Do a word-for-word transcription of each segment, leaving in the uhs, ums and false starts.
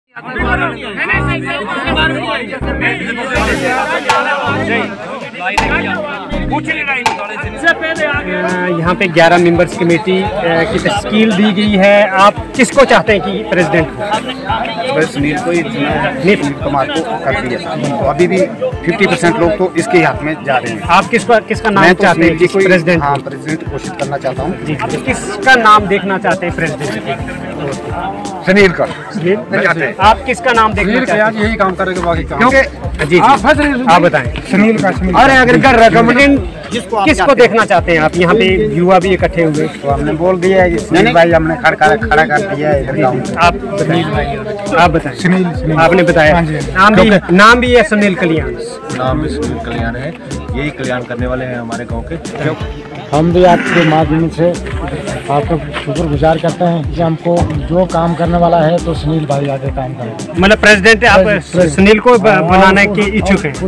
यहाँ पे ग्यारह मेंबर्स कमेटी की तश्कील दी गई है। आप किसको चाहते हैं कि प्रेसिडेंट हो? सुनील को ही सुनील कुमार को कर दिया तो अभी भी पचास परसेंट लोग तो इसके हाथ में जा रहे हैं। आप किसको किसका नाम तो चाहते हैं कि प्रेसिडेंट? हाँ, प्रेसिडेंट घोषित करना चाहता हूँ। किसका नाम देखना चाहते हैं प्रेसिडेंट? सुनील का। सुनील आप किसका नाम देखना चाहते हैं? यही काम करेगा बाकी काम। क्योंकि जी आप बताएं। सुनील का। अरे अगर कर रिकमेंडेशन किसको देखना चाहते हैं आप? यहाँ पे युवा भी इकट्ठे हुए तो हमने बोल दिया है सुनील भाई, हमने खड़ा खड़ा कर दिया है। आप बताइए, आप बताएं। सुनील आपने बताया नाम भी नाम भी है सुनील कल्याण। नाम भी सुनील कल्याण है, यही कल्याण करने वाले हैं हमारे गांव के। हम भी आपके माध्यम से आपका शुक्रगुजार करते हैं कि हमको जो काम करने वाला है तो सुनील भाई आगे काम करें। मतलब प्रेसिडेंट आप सुनील को बनाने के इच्छुक हैं?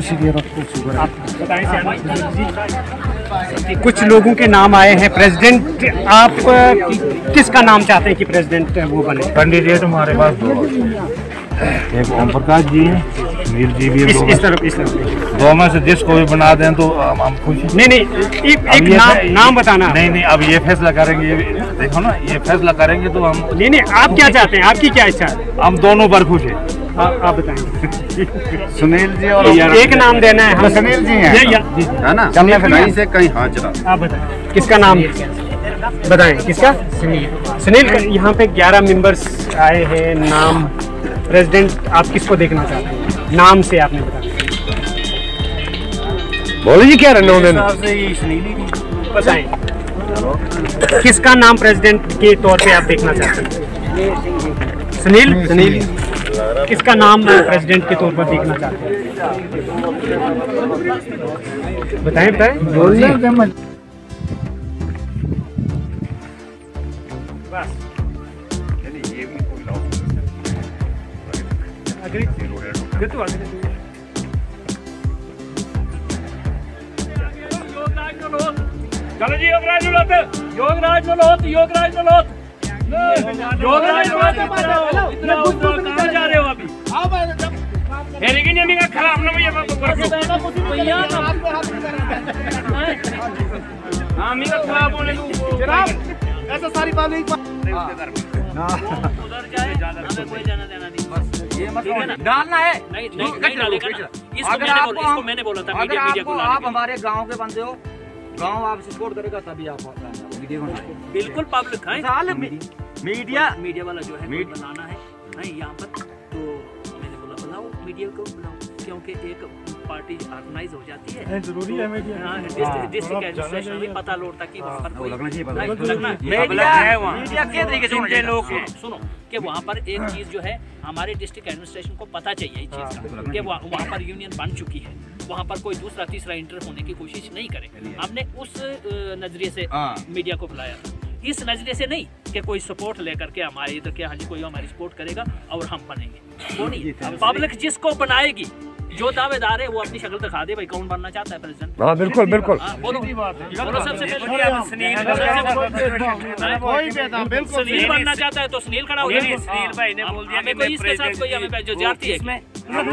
कुछ लोगों के नाम आए हैं प्रेसिडेंट, आप किसका नाम चाहते हैं कि प्रेसिडेंट वो बने? कैंडिडेट हमारे पास दो, एक ओम प्रकाश जी है, सुनील जी भी है। इस, इस तरफ इस तरफ दो में से जिसको भी बना दें तो हम खुश हैं। नहीं नहीं एक, एक नाम नाम बताना। नहीं नहीं अब ये फैसला करेंगे, ये देखो ना, ये फैसला करेंगे तो हम। नहीं नहीं आप क्या चाहते हैं? आपकी क्या इच्छा है? हम दोनों पर खुश हैं। आप बताएंगे। सुनील जी और एक नाम देना है। सुनील जी हैं है ना? चलने कहीं से कहीं हाजिर। आप बताएं किसका नाम बताएं? किसका? सुनील। सुनील यहाँ पे ग्यारह मेंबर्स आए हैं। नाम प्रेसिडेंट आप किसको देखना चाहते हैं? नाम से आपने बताया। बोलो जी क्या रहना उन्होंने? बताएं किसका नाम प्रेसिडेंट के तौर पे आप देखना चाहते हैं? सुनील। सुनील किसका नाम प्रेसिडेंट के तौर पर देखना चाहते हैं? बताएं बताएं बोलिए। चलो जी योगराज नलोत, योगराज नलोत, योगराज नलोत, योगराज नलोत। इतना कहाँ जा रहे हो अभी? हेरिंग नहीं का खराब ना भैया बाबू भैया। हाँ मी का खराब होने को जनाब ऐसा सारी बात नहीं। उधर जाए हमें कोई जाना देना नहीं, बस ये मतलब डालना है। नहीं नहीं डालेगा ना। इसको मैंने बोला, इसको मैंने बोला था मीडिया मीडिया को। आप हमारे गांव के बंदे हो, गांव आप सपोर्ट करेगा तभी आप वीडियो बनाएंगे। बिल्कुल पब्लिक है मीडिया मीडिया वाला जो है बनाना है नहीं यहाँ पर। तो मैंने बोला बुलाओ मीडिया को, बुलाओ, क्योंकि एक पार्टी ऑर्गेनाइज हो जाती है। जरूरी है मीडिया। डिस्ट्रिक्ट एडमिनिस्ट्रेशन भी पता लौटता कि वहाँ पर कोई मीडिया के तरीके से लोग हैं। सुनो कि वहाँ पर एक चीज़ जो है हमारे डिस्ट्रिक्ट एडमिनिस्ट्रेशन को पता चाहिए इस चीज़ का कि वहाँ पर यूनियन बन चुकी है, वहाँ पर कोई दूसरा तीसरा इंटर होने की कोशिश नहीं करे। हमने उस नजरिए से मीडिया को बुलाया था, इस नजरिए से नहीं कि कोई सपोर्ट लेकर के हमारे इधर के हाँ जी कोई हमारी सपोर्ट करेगा और हम बनेंगे, वो नहीं। पब्लिक जिसको बनाएगी, जो दावेदार है वो अपनी शक्ल दिखा दे भाई कौन बनना चाहता है प्रेसिडेंट। हाँ बिल्कुल बिल्कुल। बोलो बोलो सबसे पहले सुनील बनना चाहता है तो सुनील खड़ा हो जाए। सुनील भाई ने बोल दिया हमें कोई इसके साथ कोई हमें जो जाती है इसमें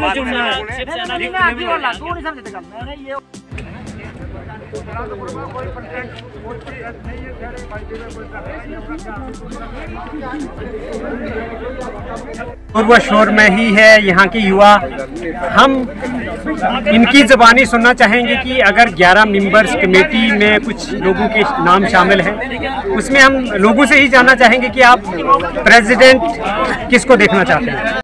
और वो शोर में ही है यहाँ की युवा। हम इनकी ज़बानी सुनना चाहेंगे कि अगर ग्यारह मेंबर्स कमेटी में कुछ लोगों के नाम शामिल हैं, उसमें हम लोगों से ही जानना चाहेंगे कि आप प्रेसिडेंट किसको देखना चाहते हैं।